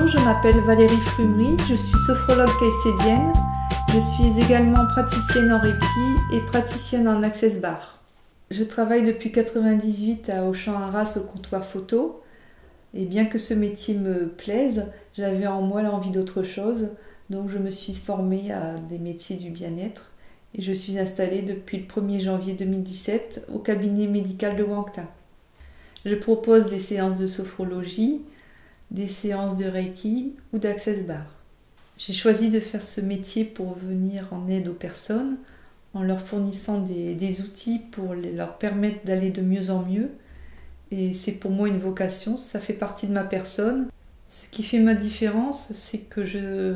Bonjour, je m'appelle Valérie Frumery, je suis sophrologue caïcédienne. Je suis également praticienne en Reiki et praticienne en Access Bar. Je travaille depuis 1998 à Auchan-Arras au comptoir photo. Et bien que ce métier me plaise, j'avais en moi l'envie d'autre chose. Donc je me suis formée à des métiers du bien-être. Et je suis installée depuis le 1er janvier 2017 au cabinet médical de Wangtin. Je propose des séances de sophrologie, des séances de Reiki ou d'Access Bar. J'ai choisi de faire ce métier pour venir en aide aux personnes, en leur fournissant des outils pour leur permettre d'aller de mieux en mieux. Et c'est pour moi une vocation, ça fait partie de ma personne. Ce qui fait ma différence, c'est que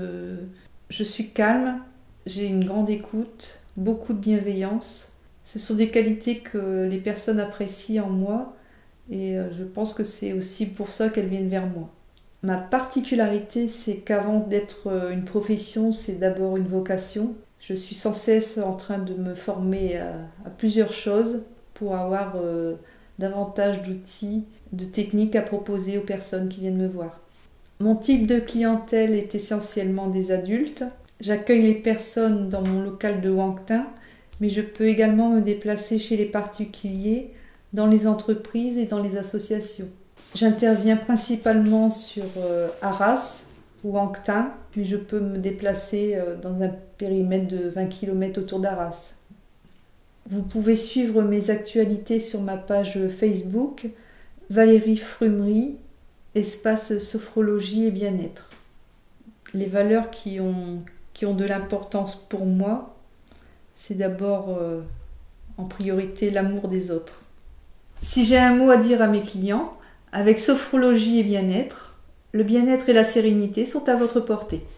je suis calme, j'ai une grande écoute, beaucoup de bienveillance. Ce sont des qualités que les personnes apprécient en moi et je pense que c'est aussi pour ça qu'elles viennent vers moi. Ma particularité, c'est qu'avant d'être une profession, c'est d'abord une vocation. Je suis sans cesse en train de me former à plusieurs choses pour avoir davantage d'outils, de techniques à proposer aux personnes qui viennent me voir. Mon type de clientèle est essentiellement des adultes. J'accueille les personnes dans mon local de Wangtin, mais je peux également me déplacer chez les particuliers, dans les entreprises et dans les associations. J'interviens principalement sur Arras ou Wangtin, mais je peux me déplacer dans un périmètre de 20 km autour d'Arras. Vous pouvez suivre mes actualités sur ma page Facebook Valérie Frumery, espace sophrologie et bien-être. Les valeurs qui ont de l'importance pour moi, c'est d'abord en priorité l'amour des autres. Si j'ai un mot à dire à mes clients, avec sophrologie et bien-être, le bien-être et la sérénité sont à votre portée.